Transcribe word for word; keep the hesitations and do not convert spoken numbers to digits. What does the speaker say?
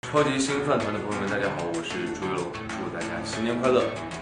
超级星饭团的朋友们，大家好，我是朱一龙，祝大家新年快乐！